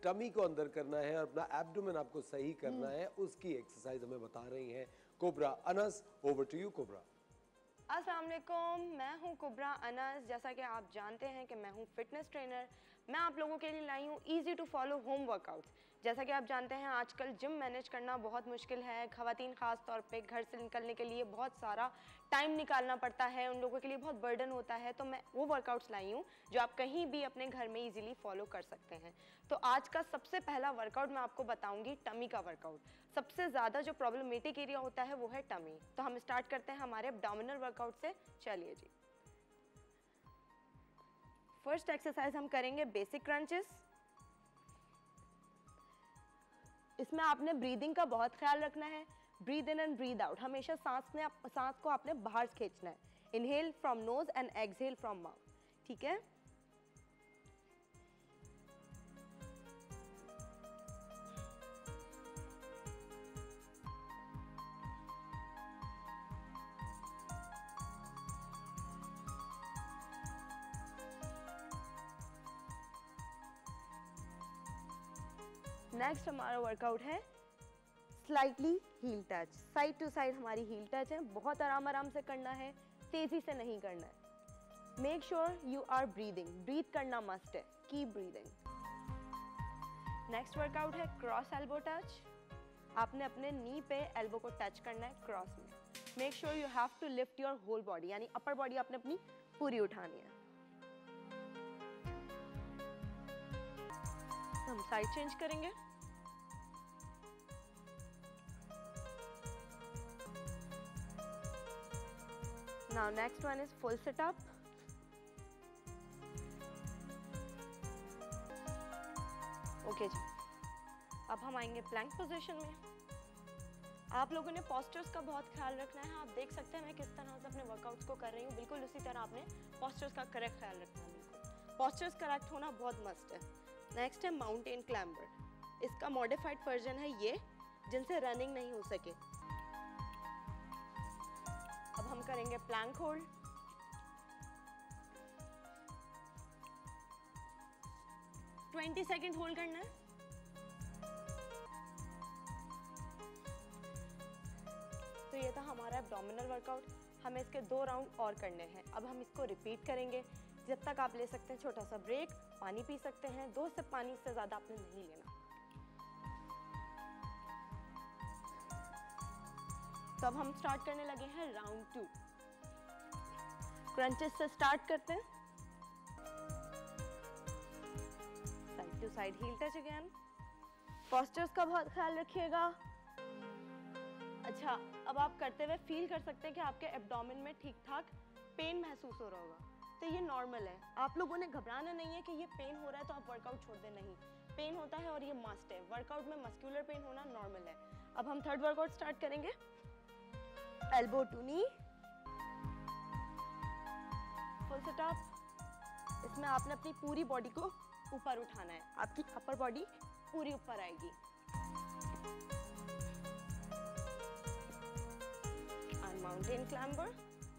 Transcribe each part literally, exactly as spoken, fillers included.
Tummy को अंदर करना है और अपना एब्डोमेन आपको सही करना है, उसकी एक्सरसाइज हमें बता रही हैं Kubra Anas. Over to you Kubra. अस्सलाम वालेकुम, मैं हूं कोबरा अनस। जैसा कि आप जानते हैं कि मैं हूं फिटनेस ट्रेनर। मैं आप लोगों के लिए लाई हूं easy to follow home workouts. जैसा कि आप जानते हैं आजकल जिम मैनेज करना बहुत मुश्किल है। ख़वातीन ख़ास तौर पे घर से निकलने के लिए बहुत सारा टाइम निकालना पड़ता है, उन लोगों के लिए बहुत बर्डन होता है। तो मैं वो वर्कआउट्स लाई हूँ जो आप कहीं भी अपने घर में ईजिली फॉलो कर सकते हैं। तो आज का सबसे पहला वर्कआउट मैं आपको बताऊँगी टमी का वर्कआउट। सबसे ज़्यादा जो प्रॉब्लमेटिक एरिया होता है वो है टमी। तो हम स्टार्ट करते हैं हमारे एब्डोमिनल वर्कआउट से। चलिए जी, फर्स्ट एक्सरसाइज हम करेंगे बेसिक क्रंचेस। इसमें आपने ब्रीदिंग का बहुत ख्याल रखना है। Breathe in and breathe out, हमेशा सांस ने सांस को आपने बाहर खींचना है। Inhale from nose and exhale from mouth, ठीक है। नेक्स्ट हमारा वर्कआउट है slightly heel touch. Side to side हमारी हील टच है। बहुत आराम आराम से करना है, तेजी से नहीं करना है। Make sure you are breathing, breathe करना मस्ट है। Keep breathing. नेक्स्ट वर्कआउट है क्रॉस एल्बो टच। आपने अपने नी पे एल्बो को टच करना है क्रॉस में। Make sure you have to lift your whole body, यानी अपर बॉडी आपने अपनी पूरी उठानी है। हम साइड चेंज करेंगे। Now next one is full sit up. Okay जी, अब हम आएंगे प्लैंक पोजीशन में। आप लोगों ने पोस्चर्स का बहुत ख्याल रखना है। आप देख सकते हैं मैं किस तरह से अपने वर्कआउट्स को कर रही हूँ, बिल्कुल उसी तरह आपने पोस्चर्स का करेक्ट ख्याल रखना है। बिल्कुल पोस्चर्स करेक्ट होना बहुत मस्ट है। नेक्स्ट है माउंटेन क्लाइंबर। इसका मॉडिफाइड वर्जन है ये, जिनसे रनिंग नहीं हो सके। अब हम करेंगे plank hold. Twenty second hold करना है। तो ये था हमारा एब्डोमिनल वर्कआउट। हमें इसके दो राउंड और करने हैं। अब हम इसको रिपीट करेंगे जब तक आप ले सकते हैं छोटा सा ब्रेक, पानी पी सकते हैं। दो सिप पानी से ज्यादा आपने नहीं लेना। तो अब हम स्टार्ट करने लगे हैं राउंड टू। क्रंचेस से स्टार्ट करते हैं। Side to side heel touch again. Postures का बहुत ख्याल रखिएगा। अच्छा, अब आप करते हुए फील कर सकते हैं कि आपके एब्डोमेन में ठीक ठाक पेन महसूस हो रहा होगा। तो ये नॉर्मल है। आप लोगों ने घबराना नहीं है कि ये पेन हो रहा है तो आप वर्कआउट छोड़ दें। नहीं, पेन होता है और ये मस्ट है। वर्कआउट में मस्कुलर पेन होना नॉर्मल है। अब हम थर्ड वर्कआउट स्टार्ट करेंगे। Elbow to knee, full sit up. इसमें आपने अपनी पूरी बॉडी को ऊपर उठाना है। आपकी अपर बॉडी पूरी ऊपर आएगी। And mountain climber.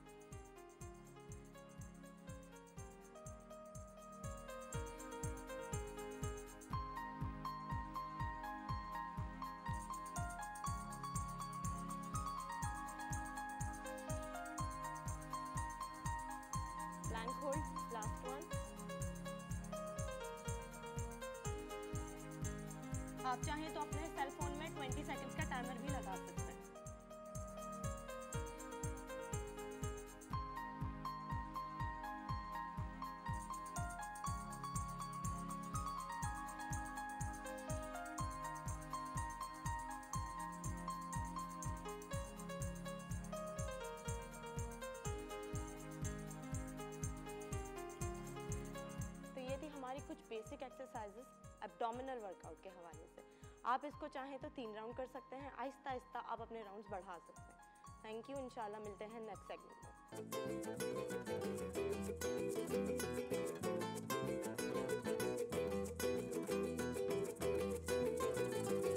Plank hold, last one. आप चाहें तो अपने सेल फोन में ट्वेंटी सेकंड्स का टाइमर भी लगा सकते हैं। हमारी कुछ बेसिक एक्सरसाइजेस एब्डोमिनल वर्कआउट के हवाले से। आप इसको चाहें तो तीन राउंड कर सकते हैं। आहिस्ता आहिस्ता आप अपने राउंड्स बढ़ा सकते हैं। थैंक यू, इंशाल्लाह मिलते हैं नेक्स्ट सेगमेंट में।